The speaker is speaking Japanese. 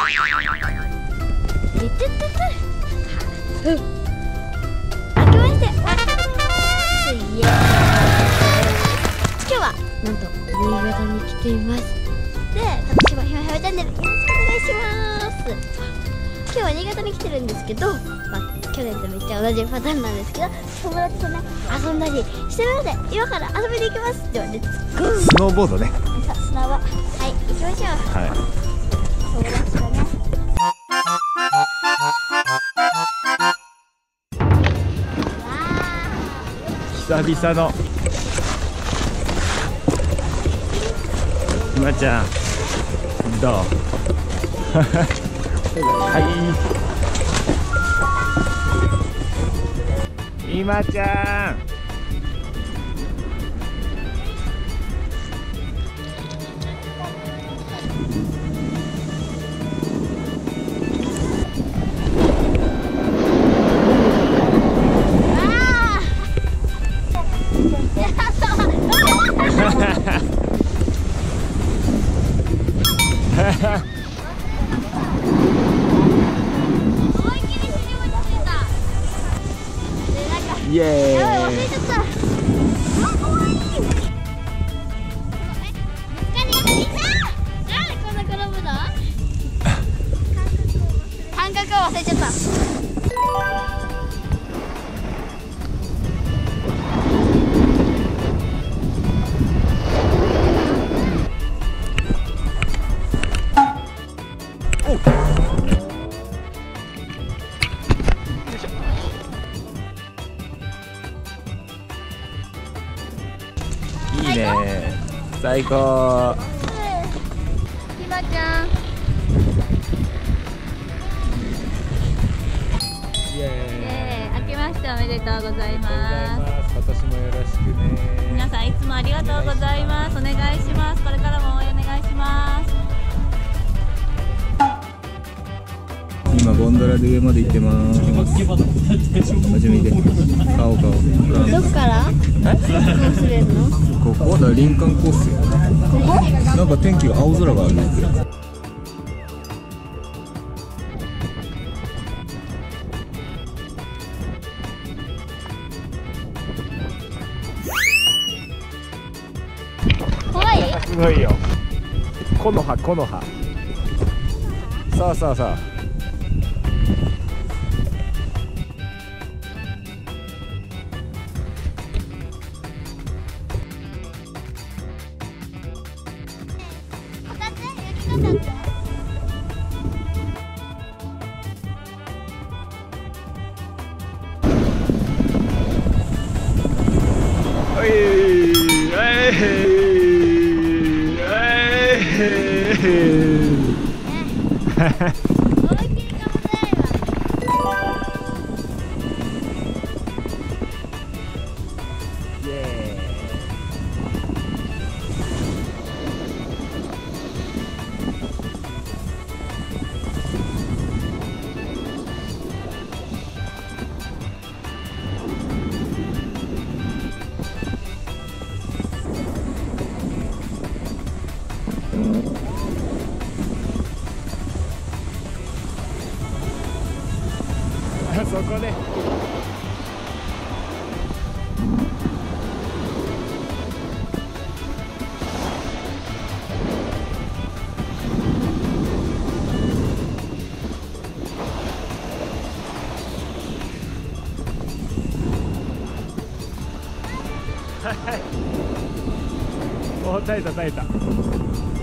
今日はなんと新潟に来ています。で、私もひまひまチャンネルよろしくお願いします。今日は新潟に来てるんですけど、去年とめっちゃ同じパターンなんですけど、友達とね遊んだりしてるので、今から遊びに行きます。ではレッツゴー。 スノーボードね。 砂場、はい、行きましょう。 はい。 友達とね。 久々のひまちゃんどうはいひまちゃんイエーイ。 やばい、忘れちゃった。かわいい。なんでこんな転ぶの？感覚を忘れちゃった。 いいね、最高。 ひまちゃん。 イエーイ。 明けましておめでとうございます。 今年もよろしくね。 皆さんいつもありがとうございます。お願いします。これからも応援お願いします。 今ゴンドラで上まで行ってます。初めて顔。 どっから？どうするの？ ここだ、林間コースよ。 ここ？ なんか天気が青空があるね。 怖い？ すごいよ。木の葉、木の葉。そうそうそう。そこで。お、耐えた耐えた。